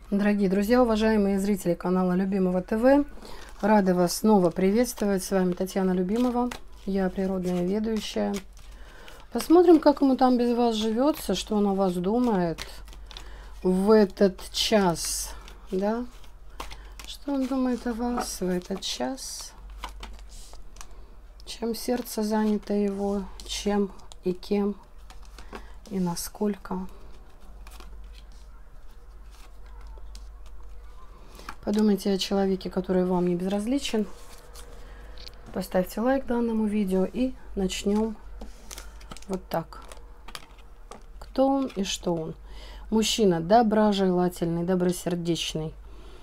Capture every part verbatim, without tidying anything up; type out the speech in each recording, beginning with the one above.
Дорогие друзья, уважаемые зрители канала Любимого ТВ, рада вас снова приветствовать. С вами Татьяна Любимова, я природная ведущая. Посмотрим, как ему там без вас живется, что он о вас думает в этот час, да? Что он думает о вас в этот час? Чем сердце занято его, чем и кем, и насколько? Подумайте о человеке, который вам не безразличен. Поставьте лайк данному видео и начнем вот так. Кто он и что он? Мужчина доброжелательный, добросердечный.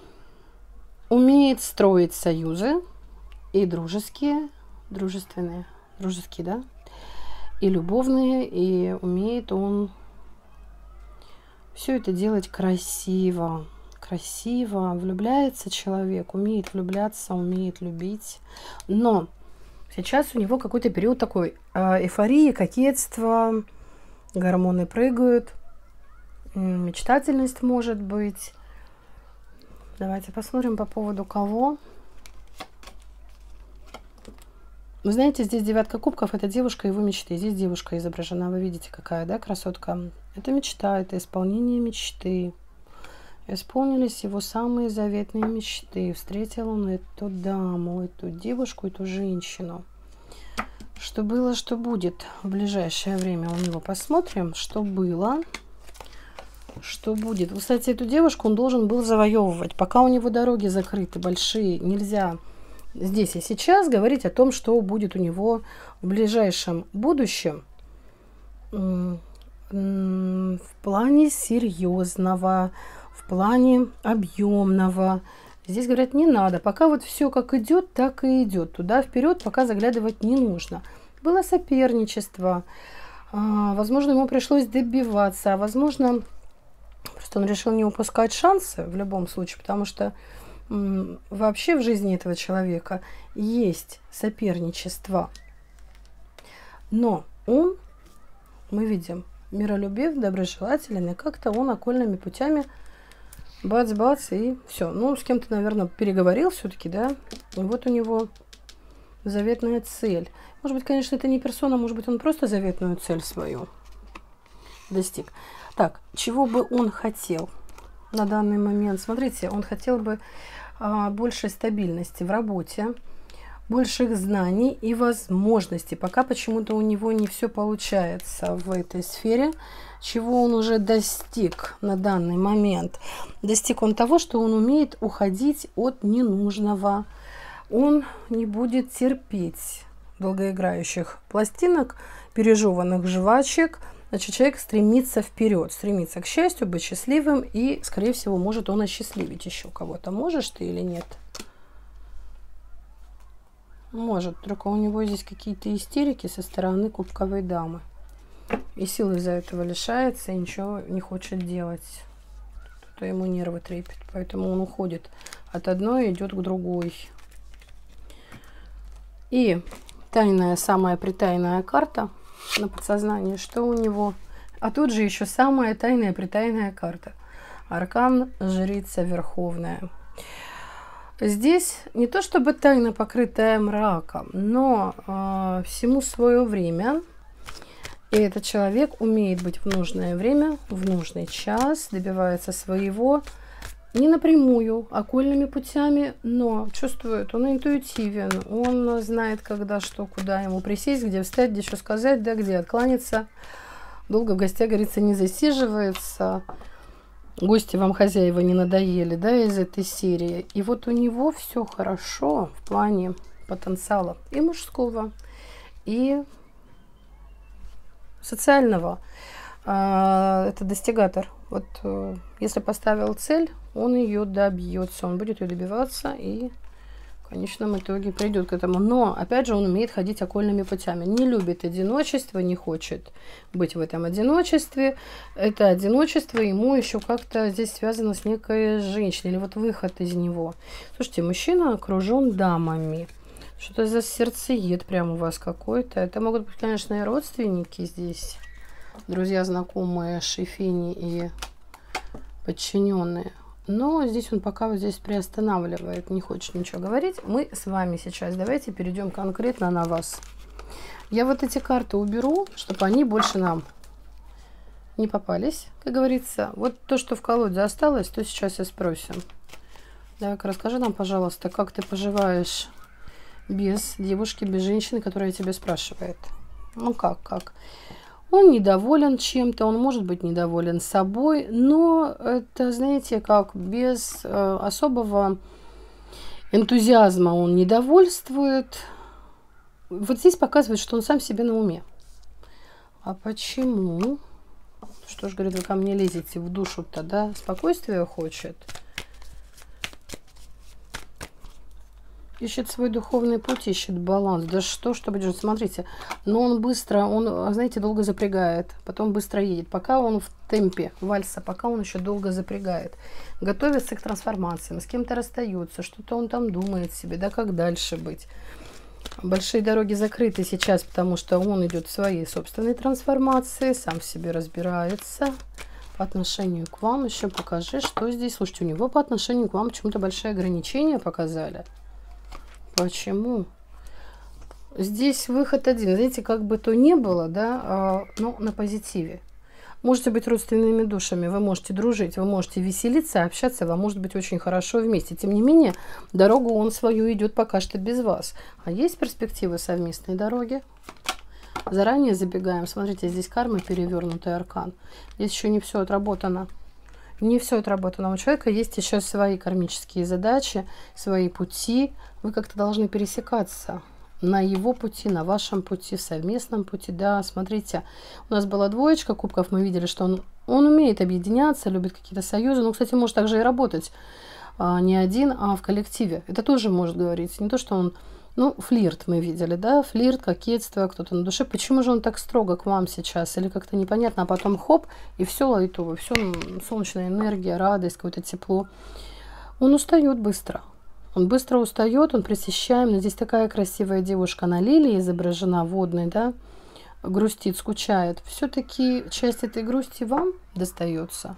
Умеет строить союзы и дружеские, дружественные, дружеские, да? И любовные, и умеет он все это делать красиво. Красиво, влюбляется человек, умеет влюбляться, умеет любить. Но сейчас у него какой-то период такой эйфории, кокетства, гормоны прыгают, мечтательность может быть. Давайте посмотрим по поводу кого. Вы знаете, здесь девятка кубков, это девушка его мечты. Здесь девушка изображена, вы видите, какая, да, красотка. Это мечта, это исполнение мечты. Исполнились его самые заветные мечты. Встретил он эту даму, эту девушку, эту женщину. Что было, что будет в ближайшее время у него. Посмотрим, что было, что будет. Кстати, эту девушку он должен был завоевывать. Пока у него дороги закрыты, большие, нельзя здесь и сейчас говорить о том, что будет у него в ближайшем будущем. В плане серьезного, в плане объемного. Здесь говорят, не надо. Пока вот все как идет, так и идет. Туда вперед пока заглядывать не нужно. Было соперничество. Возможно, ему пришлось добиваться. А возможно, просто он решил не упускать шансы в любом случае. Потому что вообще в жизни этого человека есть соперничество. Но он, мы видим, миролюбив, доброжелателен. И как-то он окольными путями бац-бац, и все. Ну, с кем-то, наверное, переговорил все-таки, да. И вот у него заветная цель. Может быть, конечно, это не персона, может быть, он просто заветную цель свою достиг. Так, чего бы он хотел на данный момент? Смотрите, он хотел бы а, большей стабильности в работе, больших знаний и возможностей. Пока почему-то у него не все получается в этой сфере. Чего он уже достиг на данный момент? Достиг он того, что он умеет уходить от ненужного. Он не будет терпеть долгоиграющих пластинок, пережеванных жвачек. Значит, человек стремится вперед, стремится к счастью, быть счастливым. И, скорее всего, может он осчастливить еще кого-то. Можешь ты или нет? Может. Только у него здесь какие-то истерики со стороны кубковой дамы. И сил из-за этого лишается, и ничего не хочет делать. Кто-то ему нервы трепет. Поэтому он уходит от одной и идет к другой. И тайная, самая притайная карта на подсознании, что у него. А тут же еще самая тайная, притайная карта. Аркан Жрица Верховная. Здесь не то чтобы тайна, покрытая мраком, но э, всему свое время. И этот человек умеет быть в нужное время, в нужный час, добивается своего не напрямую, окольными путями, но чувствует, он интуитивен, он знает, когда что, куда ему присесть, где встать, где что сказать, да, где откланяться. Долго в гостях, говорится, не засиживается. Гости вам, хозяева, не надоели, да, из этой серии. И вот у него все хорошо в плане потенциала и мужского, и социального. Это достигатор. Вот если поставил цель, он ее добьется, он будет ее добиваться и в конечном итоге придет к этому. Но опять же он умеет ходить окольными путями, не любит одиночество, не хочет быть в этом одиночестве. Это одиночество ему еще как-то здесь связано с некой женщиной, или вот выход из него. Слушайте, мужчина окружен дамами. Что-то за сердцеед прям у вас какой-то. Это могут быть, конечно, и родственники здесь. Друзья, знакомые, шефини и подчиненные. Но здесь он пока вот здесь приостанавливает, не хочет ничего говорить. Мы с вами сейчас давайте перейдем конкретно на вас. Я вот эти карты уберу, чтобы они больше нам не попались, как говорится. Вот то, что в колоде осталось, то сейчас и спросим. Давай-ка расскажи нам, пожалуйста, как ты поживаешь без девушки, без женщины, которая тебя спрашивает. Ну как, как? Он недоволен чем-то, он может быть недоволен собой, но это, знаете, как без э, особого энтузиазма он недовольствует. Вот здесь показывает, что он сам себе на уме. А почему? Что ж, говорит, вы ко мне лезете в душу-то, да? Спокойствие хочет. Ищет свой духовный путь, ищет баланс. Да что, что будет? Смотрите, но он быстро, он, знаете, долго запрягает, потом быстро едет. Пока он в темпе вальса, пока он еще долго запрягает. Готовится к трансформациям, с кем-то расстается, что-то он там думает себе, да, как дальше быть. Большие дороги закрыты сейчас, потому что он идет в своей собственной трансформации, сам в себе разбирается. По отношению к вам еще покажи, что здесь. Слушайте, у него по отношению к вам почему-то большие ограничения показали. Почему? Здесь выход один. Знаете, как бы то ни было, да, а, но на позитиве. Можете быть родственными душами, вы можете дружить, вы можете веселиться, общаться, вам может быть очень хорошо вместе. Тем не менее, дорогу он свою идет пока что без вас. А есть перспективы совместной дороги? Заранее забегаем. Смотрите, здесь карма, перевернутый аркан. Здесь еще не все отработано. Не все отработано. У человека есть еще свои кармические задачи, свои пути. Вы как-то должны пересекаться на его пути, на вашем пути, в совместном пути. Да, смотрите, у нас была двоечка кубков, мы видели, что он, он умеет объединяться, любит какие-то союзы. Ну, кстати, может также и работать а, не один, а в коллективе. Это тоже может говорить. Не то, что он... Ну, флирт мы видели, да, флирт, кокетство, кто-то на душе. Почему же он так строго к вам сейчас? Или как-то непонятно, а потом хоп, и все лайтово, все солнечная энергия, радость, какое-то тепло. Он устает быстро. Он быстро устает, он пресыщаем. Здесь такая красивая девушка на лилии изображена, водной, да, грустит, скучает. Все-таки часть этой грусти вам достается.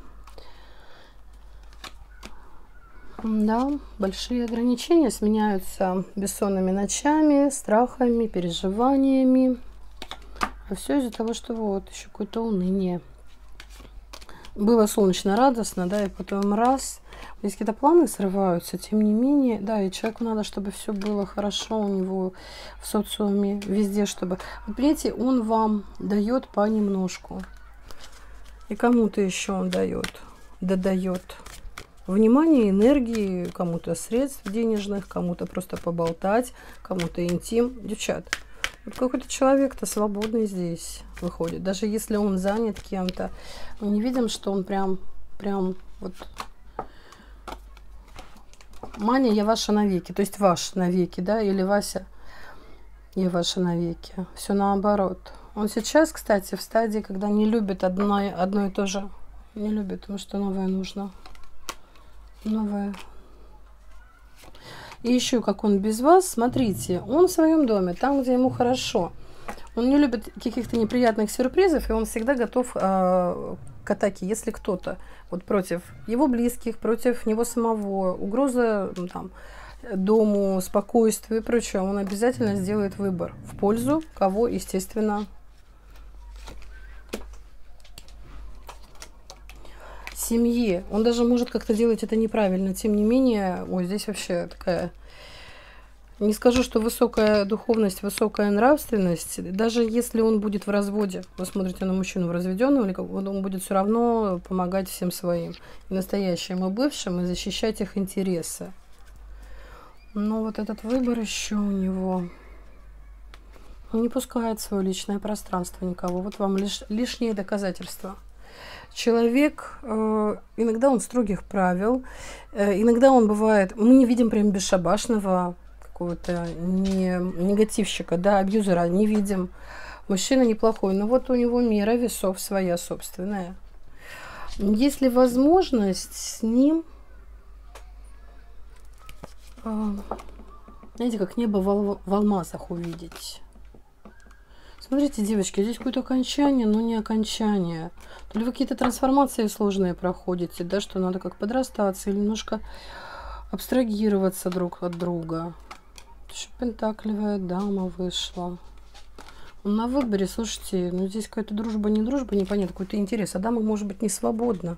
Да, большие ограничения сменяются бессонными ночами, страхами, переживаниями. А все из-за того, что вот еще какое-то уныние. Было солнечно, радостно, да, и потом раз. Здесь какие-то планы срываются, тем не менее, да, и человеку надо, чтобы все было хорошо у него в социуме, везде, чтобы... Вы понимаете, он вам дает понемножку. И кому-то еще он дает, додает. Внимание, энергии, кому-то средств денежных, кому-то просто поболтать, кому-то интим. Девчат, вот какой-то человек-то свободный здесь выходит. Даже если он занят кем-то, мы не видим, что он прям, прям вот... Маня, я ваша навеки, то есть ваш навеки, да, или Вася, я ваша навеки. Все наоборот. Он сейчас, кстати, в стадии, когда не любит одно, одно и то же. Не любит, потому что новое нужно. Новое. И еще как он без вас, смотрите, он в своем доме, там, где ему хорошо. Он не любит каких-то неприятных сюрпризов, и он всегда готов э, к атаке, если кто-то вот против его близких, против него самого, угроза ну, там, дому, спокойствию и прочее, он обязательно сделает выбор в пользу кого, естественно, семьи. Он даже может как-то делать это неправильно. Тем не менее, ой, здесь вообще такая... Не скажу, что высокая духовность, высокая нравственность. Даже если он будет в разводе, вы смотрите на мужчину в разведенном, или как, он будет все равно помогать всем своим, и настоящим, и бывшим, и защищать их интересы. Но вот этот выбор еще у него... Он не пускает в свое личное пространство никого. Вот вам лиш... лишние доказательства. Человек, э, иногда он строгих правил, э, иногда он бывает, мы не видим прям бесшабашного какого-то не, негативщика, да, абьюзера не видим. Мужчина неплохой, но вот у него мера весов своя собственная. Есть ли возможность с ним, э, знаете, как небо в, в алмазах увидеть? Смотрите, девочки, здесь какое-то окончание, но не окончание. То ли вы какие-то трансформации сложные проходите, да, что надо как подрастаться или немножко абстрагироваться друг от друга. Пентакливая дама вышла. На выборе, слушайте, ну здесь какая-то дружба, не дружба, непонятно, какой-то интерес. А дама может быть не свободна.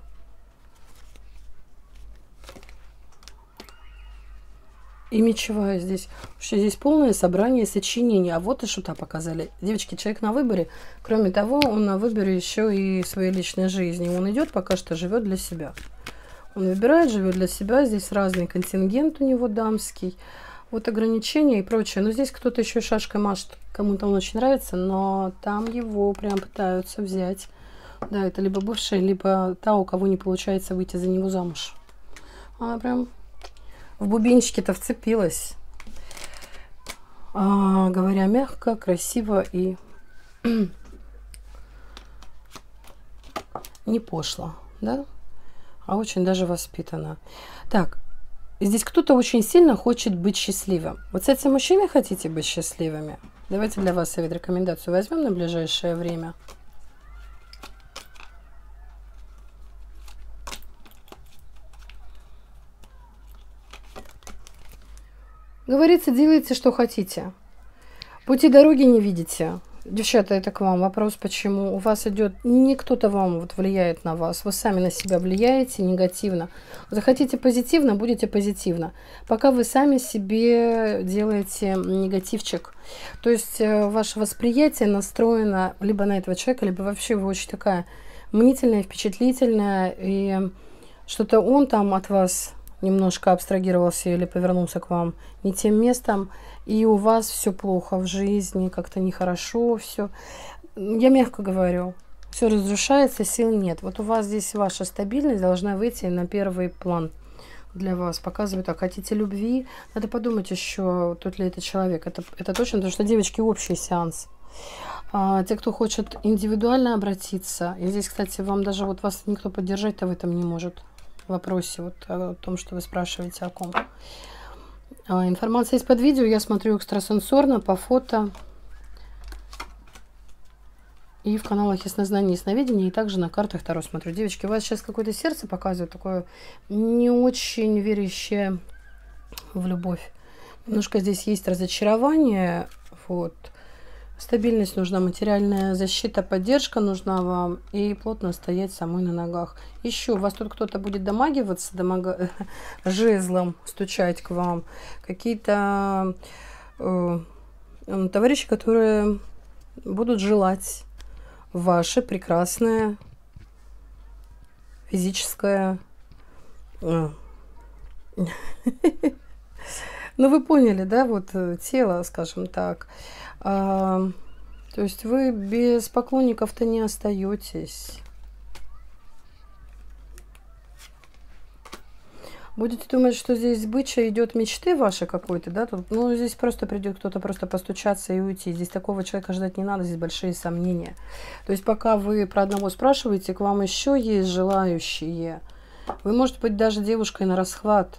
И мечевая здесь. Вообще здесь полное собрание сочинений. А вот и шута показали. Девочки, человек на выборе. Кроме того, он на выборе еще и своей личной жизни. Он идет, пока что живет для себя. Он выбирает, живет для себя. Здесь разный контингент у него дамский. Вот ограничения и прочее. Но здесь кто-то еще шашкой машет. Кому-то он очень нравится, но там его прям пытаются взять. Да, это либо бывшая, либо та, у кого не получается выйти за него замуж. Она прям в бубенчики-то вцепилась. А, говоря мягко, красиво и не пошло, да? А очень даже воспитанно. Так, здесь кто-то очень сильно хочет быть счастливым. Вот с этим мужчиной хотите быть счастливыми? Давайте для вас совет, рекомендацию возьмем на ближайшее время. Говорится, делайте, что хотите. Пути дороги не видите. Девчата, это к вам вопрос, почему у вас идет, не кто-то вам вот влияет на вас, вы сами на себя влияете негативно. Захотите позитивно, будете позитивно. Пока вы сами себе делаете негативчик. То есть ваше восприятие настроено либо на этого человека, либо вообще вы очень такая мнительная, впечатлительная, и что-то он там от вас немножко абстрагировался или повернулся к вам не тем местом, и у вас все плохо в жизни, как-то нехорошо все. Я мягко говорю, все разрушается, сил нет. Вот у вас здесь ваша стабильность должна выйти на первый план для вас. Показывает, так, хотите любви, надо подумать еще, тот ли это человек. Это, это точно, потому что, девочки, общий сеанс. А, те, кто хочет индивидуально обратиться, и здесь, кстати, вам даже вот вас никто поддержать-то в этом не может. В вопросе вот о том, что вы спрашиваете о ком. А, информация из-под видео я смотрю экстрасенсорно, по фото. И в каналах яснознания и ясновидения, и также на картах Таро смотрю. Девочки, у вас сейчас какое-то сердце показывает, такое не очень верящее в любовь. Немножко здесь есть разочарование. Вот. Стабильность нужна, материальная защита, поддержка нужна вам. И плотно стоять самой на ногах. Еще у вас тут кто-то будет домагиваться, домага... жезлом стучать к вам. Какие-то э, товарищи, которые будут желать ваше прекрасное физическое... Ну, вы поняли, да, вот тело, скажем так. А, то есть вы без поклонников-то не остаетесь. Будете думать, что здесь бычья идет мечты ваши какой-то, да? Тут, ну, здесь просто придет кто-то просто постучаться и уйти. Здесь такого человека ждать не надо, здесь большие сомнения. То есть пока вы про одного спрашиваете, к вам еще есть желающие. Вы, может быть, даже девушкой на расхват.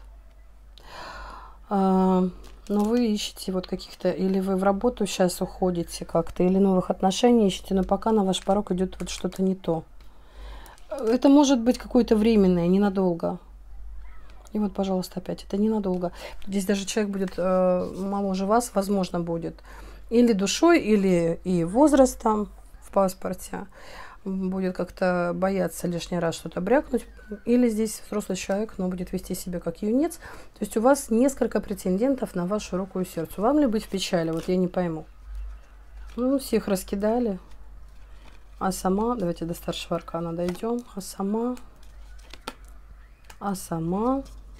А, но вы ищете вот каких-то, или вы в работу сейчас уходите как-то, или новых отношений ищете, но пока на ваш порог идет вот что-то не то. Это может быть какое-то временное, ненадолго. И вот, пожалуйста, опять, это ненадолго. Здесь даже человек будет э, моложе вас, возможно, будет. Или душой, или и возрастом в паспорте. Будет как-то бояться лишний раз что-то брякнуть. Или здесь взрослый человек, но будет вести себя как юнец. То есть у вас несколько претендентов на вашу руку и сердце. Вам ли быть в печали? Вот я не пойму. Ну, всех раскидали. А сама, давайте до старшего аркана дойдем. А сама... А сама...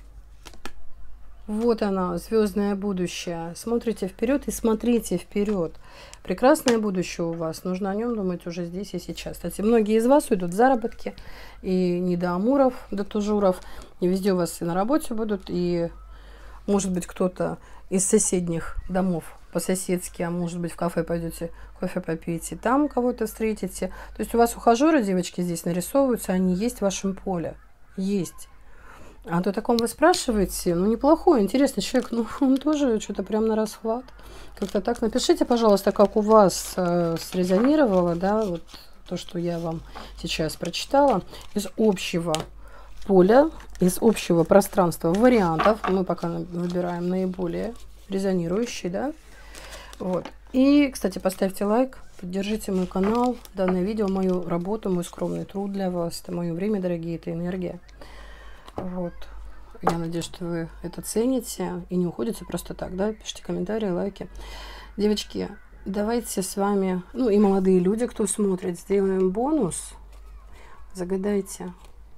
Вот она, звездное будущее. Смотрите вперед и смотрите вперед. Прекрасное будущее у вас. Нужно о нем думать уже здесь и сейчас. Кстати, многие из вас уйдут в заработки. И не до амуров, до тужуров. И везде у вас и на работе будут. И, может быть, кто-то из соседних домов по-соседски, а может быть, в кафе пойдете, кофе попьете, там кого-то встретите. То есть у вас ухажеры, девочки, здесь нарисовываются. Они есть в вашем поле. Есть. А то таком вы спрашиваете, ну, неплохой, интересный человек, ну, он тоже что-то прям на расхват. Как-то так. Напишите, пожалуйста, как у вас э, срезонировало, да, вот то, что я вам сейчас прочитала. Из общего поля, из общего пространства вариантов, мы пока выбираем наиболее резонирующий, да, вот. И, кстати, поставьте лайк, поддержите мой канал, данное видео, мою работу, мой скромный труд для вас, это мое время, дорогие, это энергия. Вот. Я надеюсь, что вы это цените и не уходите просто так, да? Пишите комментарии, лайки. Девочки, давайте с вами, ну и молодые люди, кто смотрит, сделаем бонус. Загадайте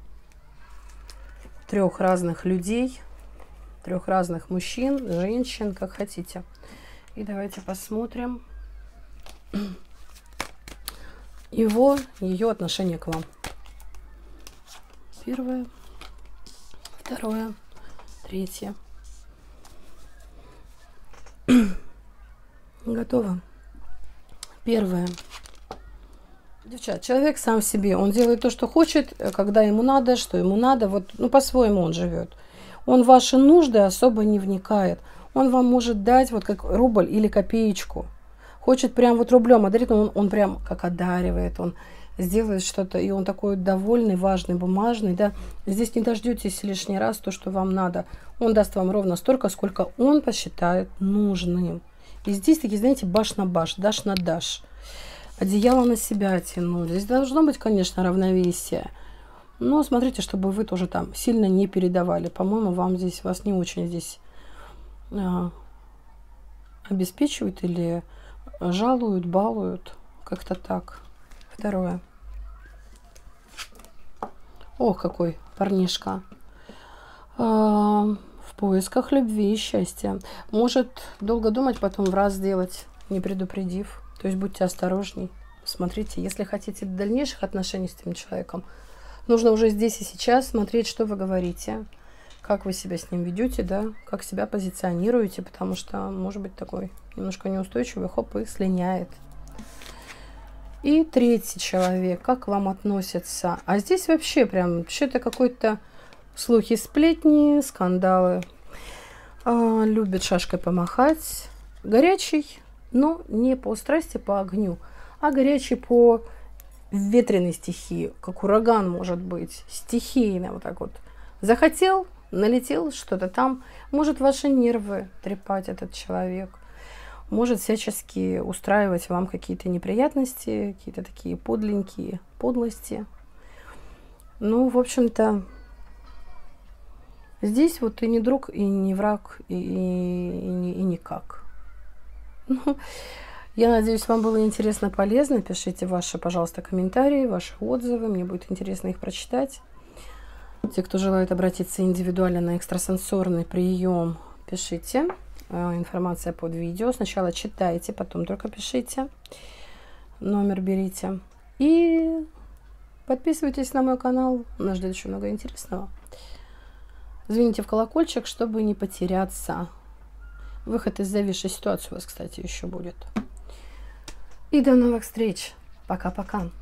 трех разных людей, трех разных мужчин, женщин, как хотите. И давайте посмотрим его, ее отношение к вам. Первое. Второе, третье. Готово. Первое. Девчат, человек сам себе, он делает то, что хочет, когда ему надо, что ему надо, вот, ну, по-своему он живет. Он в ваши нужды особо не вникает. Он вам может дать вот как рубль или копеечку. Хочет прям вот рублем одарить, он, он прям как одаривает, он сделает что-то, и он такой довольный, важный, бумажный, да. Здесь не дождетесь лишний раз то, что вам надо. Он даст вам ровно столько, сколько он посчитает нужным. И здесь такие, знаете, баш на баш, даш на даш. Одеяло на себя тянули. Здесь должно быть, конечно, равновесие. Но смотрите, чтобы вы тоже там сильно не передавали. По-моему, вам здесь, вас не очень здесь а, обеспечивают или жалуют, балуют. Как-то так. Второе. Ох, какой парнишка. А, в поисках любви и счастья. Может долго думать, потом в раз сделать, не предупредив. То есть будьте осторожней. Смотрите, если хотите дальнейших отношений с этим человеком, нужно уже здесь и сейчас смотреть, что вы говорите, как вы себя с ним ведете, да, как себя позиционируете, потому что может быть такой немножко неустойчивый, хоп, и слиняет. И третий человек, как к вам относятся. А здесь вообще прям что-то какой-то слухи, сплетни, скандалы. А, любит шашкой помахать. Горячий, но не по страсти, по огню, а горячий по ветреной стихии, как ураган может быть, стихийно вот так вот. Захотел, налетел, что-то там. Может ваши нервы трепать этот человек. Может всячески устраивать вам какие-то неприятности, какие-то такие подленькие подлости. Ну, в общем-то, здесь вот и не друг, и не враг, и, и, и, и никак. Ну, я надеюсь, вам было интересно, полезно. Пишите ваши, пожалуйста, комментарии, ваши отзывы. Мне будет интересно их прочитать. Те, кто желает обратиться индивидуально на экстрасенсорный прием, пишите. Информация под видео. Сначала читайте, потом только пишите. Номер берите. И подписывайтесь на мой канал. Нас ждет еще много интересного. Звоните в колокольчик, чтобы не потеряться. Выход из зависшей ситуации у вас, кстати, еще будет. И до новых встреч. Пока-пока.